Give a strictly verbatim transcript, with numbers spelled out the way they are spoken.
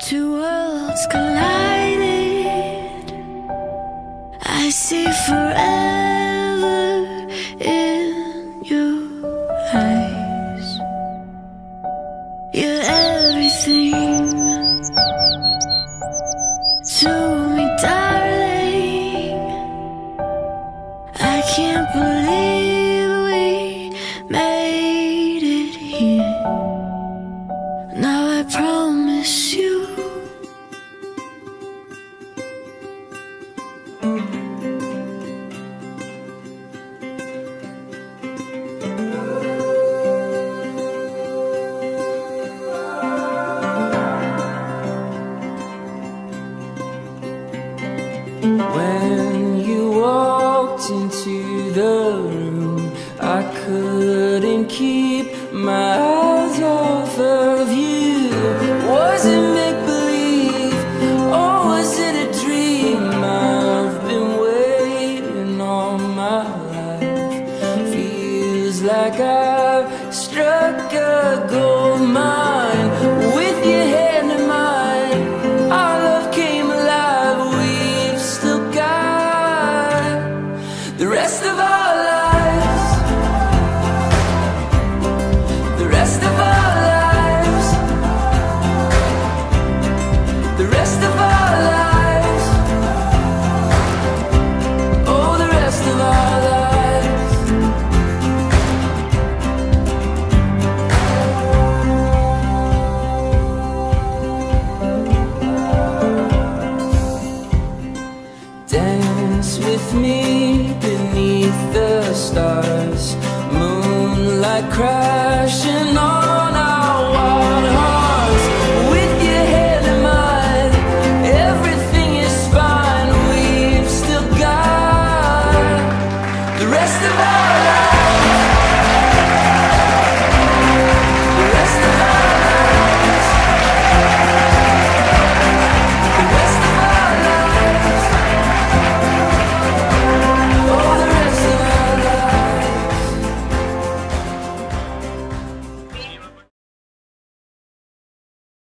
Two worlds collided. I see forever in your eyes. You're everything to me, darling. I can't believe we made it here. Now I promise you, when you walked into the room, I couldn't keep my eyes off of you. Was it make-believe, or was it a dream? I've been waiting all my life. Feels like I've struck a gold mine. With your hand in mine, our love came alive. We've still got the rest of our lives, the rest of our lives, the rest of our lives, oh, the rest of our lives. Dance with me beneath the stars, moonlight crashing on